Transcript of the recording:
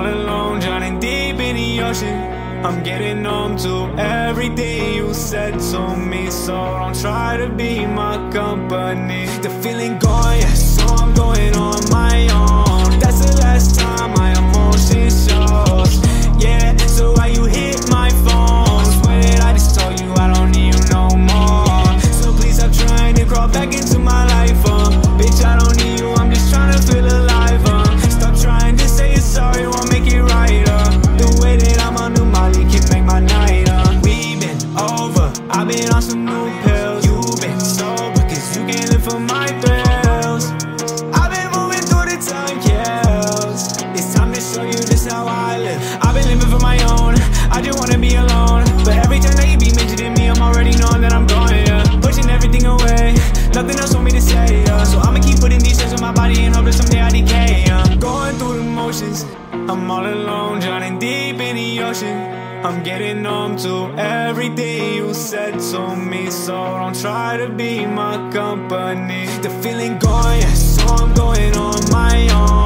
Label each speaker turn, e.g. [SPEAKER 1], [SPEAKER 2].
[SPEAKER 1] all alone, drowning deep in the ocean. I'm getting numb to everything you said to me, so don't try to be my company. The feeling gone, yeah, so I'm going on my own. That's the last time my emotion shows. Yeah, so why you hit my phone? Swear that I just told you I don't need you no more. So please stop trying to crawl back into my life, bitch, I don't need you, I'm just trying to feel alive, Stop trying to say you're sorry, won't make it right, The way that I'm on new Molly can make my night, We been over, I've been on some new pills. You been sober, cause you can't live for my thrills. I've been moving through the time kills. It's time to show you just how I live. I've been living for my own, I just wanna be alone. But every time that you be mentioning me, I'm already knowing that I'm going, pushing everything away, nothing else for me to say, So I'ma keep putting these shits on my body and hope that someday I decay, Going through the motions, I'm all alone, drowning deep in the ocean. I'm getting numb to everything you said to me, so don't try to be my company. The feeling gone, yeah, so I'm going on my own.